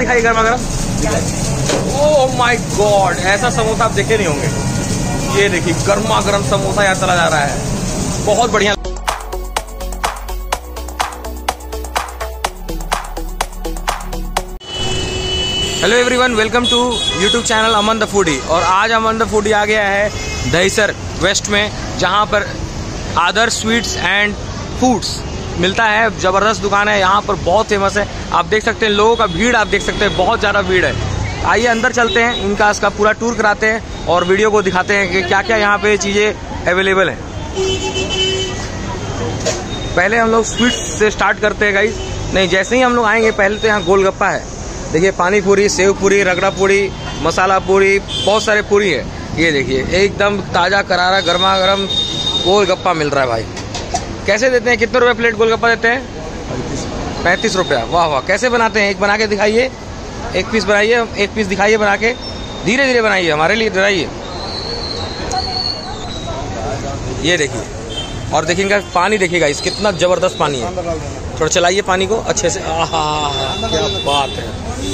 दिखाइए गर्मा गर्म। ओह माय गॉड, ऐसा समोसा आप देखे नहीं होंगे। ये देखिए गर्मा गर्म समोसा यहाँ चला जा रहा है, बहुत बढ़िया। Hello everyone, welcome to YouTube channel Aman the foodie. और आज अमन द फूडी आ गया है दहीसर वेस्ट में, जहाँ पर आदर्श स्वीट्स एंड फूड्स मिलता है। ज़बरदस्त दुकान है, यहाँ पर बहुत फेमस है। आप देख सकते हैं लोगों का भीड़, आप देख सकते हैं बहुत ज़्यादा भीड़ है। आइए अंदर चलते हैं, इनका इसका पूरा टूर कराते हैं और वीडियो को दिखाते हैं कि क्या क्या यहाँ पे चीज़ें अवेलेबल हैं। पहले हम लोग स्वीट्स से स्टार्ट करते हैं गाइस। नहीं, जैसे ही हम लोग आएंगे पहले तो यहाँ गोलगप्पा है। देखिए पानी पूरी, सेव पूरी, रगड़ा पूरी, मसाला पूरी, बहुत सारे पूरी है। ये देखिए एकदम ताज़ा करारा गर्मा गर्म गोलगप्पा मिल रहा है भाई। कैसे देते हैं, कितने रुपए प्लेट गोलगप्पा देते हैं? 35 रुपया। वाह वाह, कैसे बनाते हैं? एक बना के दिखाइए, एक पीस बनाइए, एक पीस दिखाइए बना के। धीरे धीरे बनाइए, हमारे लिए डराइए। ये देखिए, और देखिए इनका पानी देखिएगा, इस कितना ज़बरदस्त पानी है। थोड़ा चलाइए पानी को अच्छे से। आहा, क्या बात है,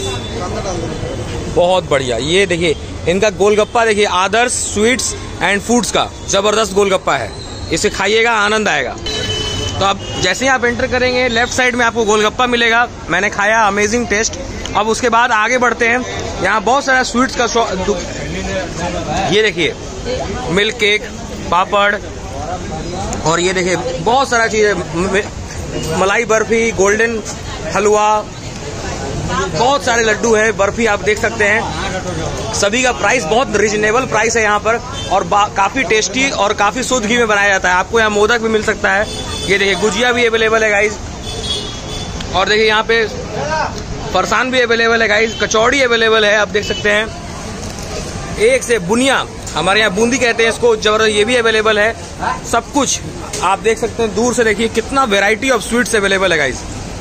बहुत बढ़िया। ये देखिए इनका गोलगप्पा देखिए, आदर्श स्वीट्स एंड फूड्स का ज़बरदस्त गोलगप्पा है। इसे खाइएगा, आनंद आएगा। तो अब जैसे ही आप एंटर करेंगे लेफ्ट साइड में आपको गोलगप्पा मिलेगा। मैंने खाया, अमेजिंग टेस्ट। अब उसके बाद आगे बढ़ते हैं, यहाँ बहुत सारा स्वीट्स का ये देखिए मिल्क केक, पापड़, और ये देखिए बहुत सारा चीज़ें, मलाई बर्फी, गोल्डन हलवा, बहुत सारे लड्डू है, बर्फी आप देख सकते हैं। सभी का प्राइस बहुत रिजनेबल प्राइस है यहाँ पर, और काफ़ी टेस्टी और काफ़ी शुद्ध घी में बनाया जाता है। आपको यहाँ मोदक भी मिल सकता है। ये देखिए गुजिया भी अवेलेबल है गाइज, और देखिए यहाँ पे फरसान भी अवेलेबल है गाइज, कचौड़ी अवेलेबल है, आप देख सकते हैं। एक से बुनिया, हमारे यहाँ बूंदी कहते हैं इसको, जबरदस्त, ये भी अवेलेबल है। सब कुछ आप देख सकते हैं। दूर से देखिए कितना वेराइटी ऑफ स्वीट्स अवेलेबल है गाइज।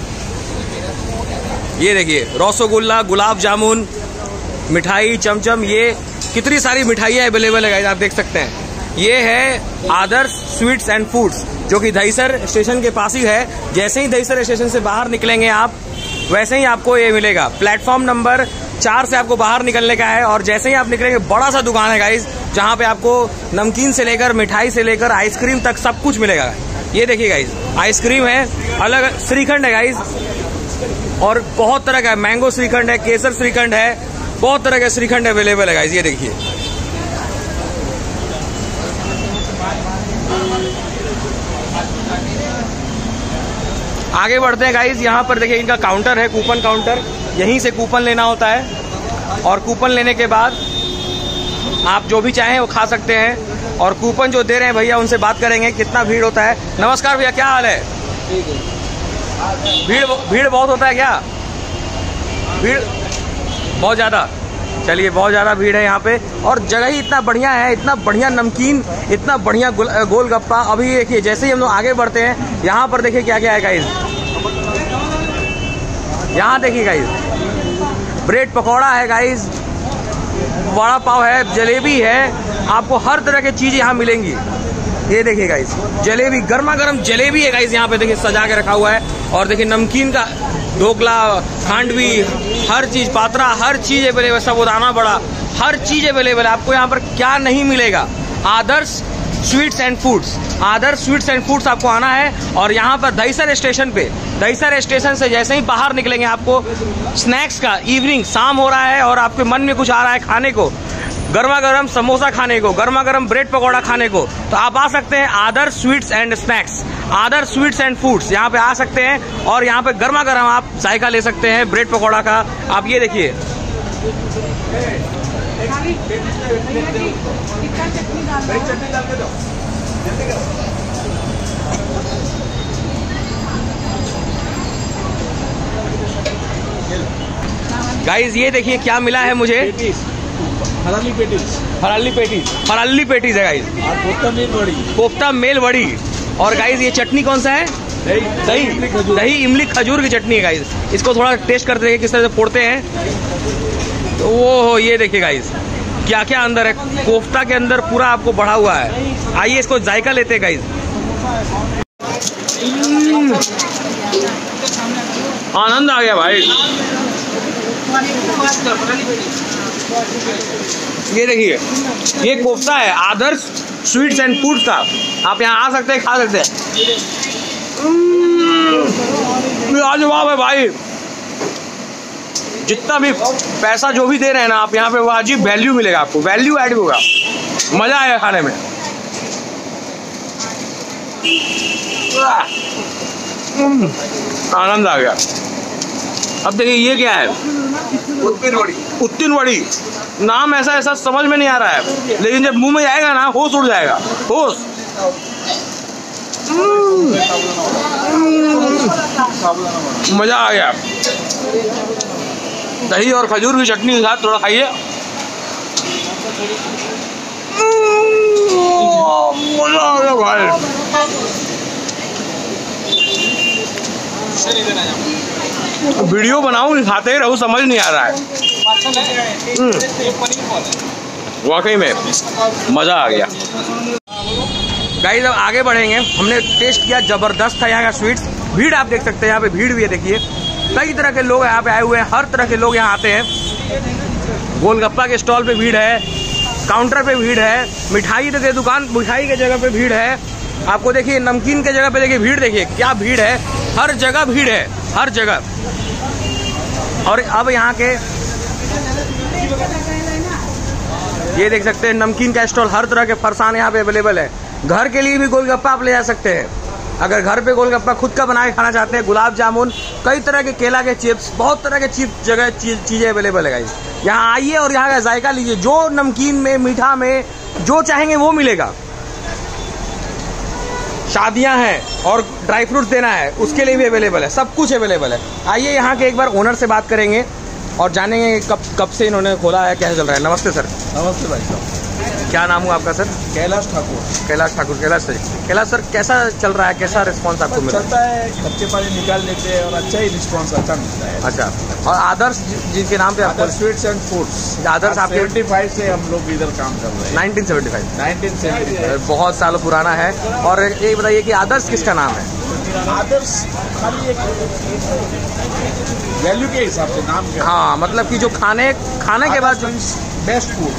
ये देखिए रसगुल्ला, गुलाब जामुन, मिठाई, चमचम, ये कितनी सारी मिठाइयाँ अवेलेबल है गाइज, आप देख सकते हैं। ये है आदर्श स्वीट्स एंड फूड्स, जो कि दहीसर स्टेशन के पास ही है। जैसे ही दहीसर स्टेशन से बाहर निकलेंगे आप, वैसे ही आपको ये मिलेगा। प्लेटफॉर्म नंबर 4 से आपको बाहर निकलने का है, और जैसे ही आप निकलेंगे बड़ा सा दुकान है गाइज, जहाँ पे आपको नमकीन से लेकर, मिठाई से लेकर, आइसक्रीम तक सब कुछ मिलेगा। ये देखिए गाइज, आइसक्रीम है, अलग श्रीखंड है गाइज, और बहुत तरह का मैंगो श्रीखंड है, केसर श्रीखंड है, बहुत तरह के श्रीखंड अवेलेबल है गाइज। ये देखिए आगे बढ़ते हैं गाइज। यहाँ पर देखिए इनका काउंटर है, कूपन काउंटर। यहीं से कूपन लेना होता है, और कूपन लेने के बाद आप जो भी चाहें वो खा सकते हैं। और कूपन जो दे रहे हैं भैया, उनसे बात करेंगे कितना भीड़ होता है। नमस्कार भैया, क्या हाल है? भीड़ बहुत होता है क्या? भीड़ बहुत ज़्यादा, चलिए बहुत ज़्यादा भीड़ है यहाँ पे। और जगह ही इतना बढ़िया है, इतना बढ़िया नमकीन, इतना बढ़िया गोलगप्पा। अभी देखिए जैसे ही हम लोग आगे बढ़ते हैं, यहाँ पर देखिए क्या क्या है गाइज। यहाँ देखिए गाइज, ब्रेड पकौड़ा है गाइज, वड़ा पाव है, जलेबी है, आपको हर तरह की चीज़ यहाँ मिलेंगी। ये देखिए गाइज, जलेबी, गर्मा गर्म जलेबी है गाइज, यहाँ पे देखिए सजा के रखा हुआ है। और देखिए नमकीन का ढोकला, खांडवी, हर चीज़, पात्रा, हर चीज़ अवेलेबल, साबूदाना बड़ा, हर चीज़ अवेलेबल है। आपको यहाँ पर क्या नहीं मिलेगा? Adarsh sweets and foods, Adarsh sweets and foods आपको आना है। और यहाँ पर दहीसर स्टेशन पे, दहीसर स्टेशन से जैसे ही बाहर निकलेंगे, आपको स्नैक्स का, इवनिंग, शाम हो रहा है और आपके मन में कुछ आ रहा है खाने को, गर्मा गर्म समोसा खाने को, गर्मा गर्म ब्रेड पकौड़ा खाने को, तो आप आ सकते हैं Adarsh sweets and snacks, Adarsh sweets and foods. यहाँ पे आ सकते हैं, और यहाँ पे गर्मा गर्म आप जायका ले सकते हैं ब्रेड पकौड़ा का। आप ये देखिए, गाइज ये देखिए क्या मिला है मुझे। Farali patties, farali patties, farali patties है गाइज, कोफ्ता मेल बड़ी, कोफ्ता मेल बड़ी। और गाइज ये चटनी कौन सा है? दही इमली खजूर की चटनी है गाइज। इसको थोड़ा टेस्ट करते हैं किस तरह से फोड़ते हैं। तो वो ये देखिए गाइज क्या क्या अंदर है, कोफ्ता के अंदर पूरा आपको बढ़ा हुआ है। आइए इसको जायका लेते हैं गाइज। आनंद आ गया भाई, ये देखिए, ये कोफ्ता है आदर्श स्वीट्स एंड फूड्स का। आप यहाँ आ सकते हैं, खा सकते हैं। लाजवाब है भाई। जितना भी पैसा जो भी दे रहे हैं ना आप यहाँ पे, वाजिब वैल्यू मिलेगा आपको, वैल्यू ऐड होगा, मज़ा आएगा खाने में। आनंद आ गया। अब देखिए ये क्या है, उत्तीन वड़ी। नाम ऐसा ऐसा समझ में नहीं आ रहा है, लेकिन जब मुंह में जाएगा ना होश उड़ जाएगा, होश। मज़ा आ गया। दही और खजूर की चटनी के साथ थोड़ा खाइए। मज़ा आ गया भाई। वीडियो बनाऊं कि खाते ही रहूं, समझ नहीं आ रहा है। वाकई में मज़ा आ गया। गाइस अब आगे बढ़ेंगे। हमने टेस्ट किया, ज़बरदस्त था यहाँ का स्वीट्स। भीड़ आप देख सकते हैं, यहाँ पे भीड़ भी है। देखिए कई तरह के लोग यहाँ पे आए हुए हैं, हर तरह के लोग यहाँ आते हैं। गोलगप्पा के स्टॉल पे भीड़ है, काउंटर पे भीड़ है, मिठाई के दुकान, मिठाई के जगह पे भीड़ है। आपको देखिए नमकीन के जगह पे देखिए भीड़, देखिए क्या भीड़ है, हर जगह भीड़ है, हर जगह। और अब यहाँ के ये देख सकते हैं नमकीन का स्टॉल, हर तरह के फरसान यहाँ पे अवेलेबल है। घर के लिए भी गोलगप्पा आप ले जा सकते हैं। अगर घर पे गोलगप्पा खुद का बना के खाना चाहते हैं, गुलाब जामुन, कई तरह के केला के चिप्स, बहुत तरह के चिप्स जगह चीज़ें अवेलेबल है गाइस। यहाँ आइए और यहाँ का जायका लीजिए। जो नमकीन में, मीठा में जो चाहेंगे वो मिलेगा। शादियां हैं और ड्राई फ्रूट्स देना है, उसके लिए भी अवेलेबल है, सब कुछ अवेलेबल है। आइए यहाँ के एक बार ओनर से बात करेंगे और जानेंगे कब से इन्होंने खोला है, कैसे चल रहा है। नमस्ते सर। नमस्ते भाई साहब। क्या नाम हुआ आपका sir? Kailash Thakur. Kailash Thakur, Kailash sir. Kailash sir कैसा चल रहा है, कैसा रिस्पांस आपको मिला? चलता है, कच्चे पानी निकाल लेते हैं और अच्छा ही रिस्पांस अच्छा मिलता है। अच्छा, और आदर्श जिनके नाम पे आपको? Sweets and foods. आदर्श आपके 75 से हम लोग इधर काम कर रहे हैं। 1975 बहुत सालों पुराना है। और ये बताइए कि आदर्श किसका नाम है? आदर्श खाली एक वैल्यू के हिसाब से नाम क्या? हाँ, मतलब कि जो खाने के बाद बेस्ट फूड।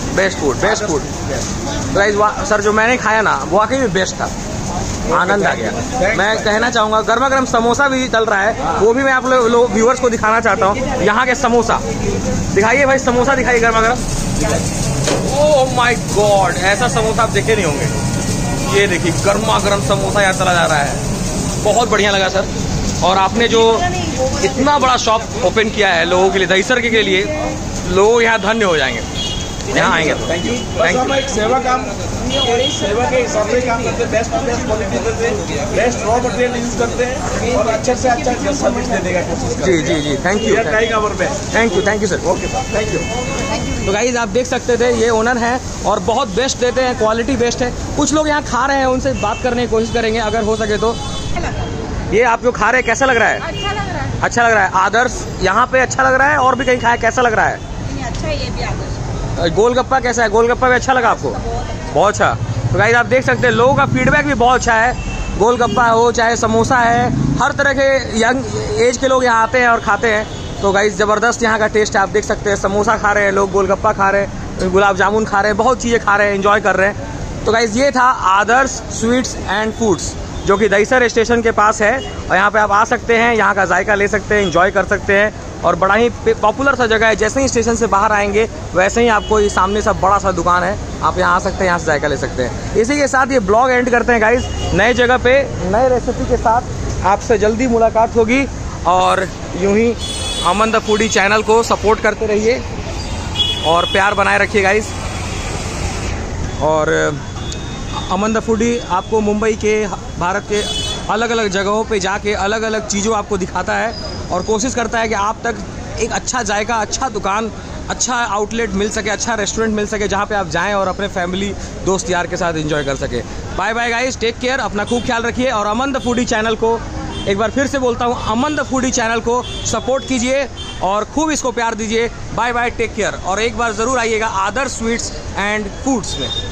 गाइस सर जो मैंने खाया ना वाकई में बेस्ट था, आनंद आ गया। मैं कहना चाहूँगा गर्मा गर्म समोसा भी चल रहा है, वो भी मैं आप लोग व्यूअर्स को दिखाना चाहता हूँ। यहाँ के समोसा दिखाइए भाई, समोसा दिखाइए गर्मा गर्म। ओह माय गॉड, ऐसा समोसा आप देखे नहीं होंगे। ये देखिए गर्मा गर्म समोसा यहाँ चला जा रहा है, बहुत बढ़िया लगा सर। और आपने जो इतना बड़ा शॉप ओपन किया है लोगों के लिए, दहीसर के लिए, लोग यहाँ धन्य हो जाएंगे यहाँ आएंगे तो। Thank you. एक सेवा के हिसाब से काम करते हैं, बेस्ट क्वालिटी देते हैं, बेस्ट रॉ मटेरियल यूज करते हैं और अच्छे से अच्छा सर्विस देने का कोशिश करते हैं। जी thank you sir. Okay sir, thank you. तो गाइस आप देख सकते थे ये ओनर हैं और बहुत बेस्ट देते हैं, क्वालिटी बेस्ट है। कुछ लोग यहाँ खा रहे हैं, उनसे बात करने की कोशिश करेंगे अगर हो सके तो। ये आप जो खा रहे हैं कैसा लग रहा है? अच्छा लग रहा है। आदर्श यहाँ पे अच्छा लग रहा है और भी कहीं खाया, कैसा लग रहा है? अच्छा है, ये भी आदर्श। गोलगप्पा कैसा है? गोलगप्पा भी अच्छा लगा आपको? बहुत अच्छा। तो गाइस आप देख सकते हैं लोगों का फीडबैक भी बहुत अच्छा है। गोलगप्पा हो चाहे समोसा है, हर तरह के यंग एज के लोग यहाँ आते हैं और खाते हैं। तो गाइस ज़बरदस्त यहाँ का टेस्ट है, आप देख सकते हैं। समोसा खा रहे हैं लोग, गोलगप्पा खा रहे हैं, गुलाब जामुन खा रहे हैं, बहुत चीज़ें खा रहे हैं, एंजॉय कर रहे हैं। तो गाइस ये था आदर्श स्वीट्स एंड फूड्स, जो कि दहीसर स्टेशन के पास है। और यहाँ पे आप आ सकते हैं, यहाँ का जायका ले सकते हैं, एंजॉय कर सकते हैं। और बड़ा ही पॉपुलर सा जगह है। जैसे ही स्टेशन से बाहर आएंगे वैसे ही आपको ये सामने सा बड़ा सा दुकान है, आप यहाँ आ सकते हैं, यहाँ से जायका ले सकते हैं। इसी के साथ ये ब्लॉग एंड करते हैं गाइस। नए जगह पे नए रेसिपी के साथ आपसे जल्दी मुलाकात होगी। और यूँ ही अमन द फूडी चैनल को सपोर्ट करते रहिए और प्यार बनाए रखिए गाइस। और अमन द फूडी आपको मुंबई के, भारत के अलग अलग जगहों पे जाके अलग अलग चीज़ों आपको दिखाता है और कोशिश करता है कि आप तक एक अच्छा जायका, अच्छा दुकान, अच्छा आउटलेट मिल सके, अच्छा रेस्टोरेंट मिल सके, जहाँ पे आप जाएं और अपने फैमिली दोस्त यार के साथ एंजॉय कर सके। Bye bye guys, take care, अपना खूब ख्याल रखिए। और अमन द फूडी चैनल को एक बार फिर से बोलता हूँ, अमन द फूडी चैनल को सपोर्ट कीजिए और खूब इसको प्यार दीजिए। Bye bye, take care. और एक बार ज़रूर आइएगा आदर्श स्वीट्स एंड फूड्स में।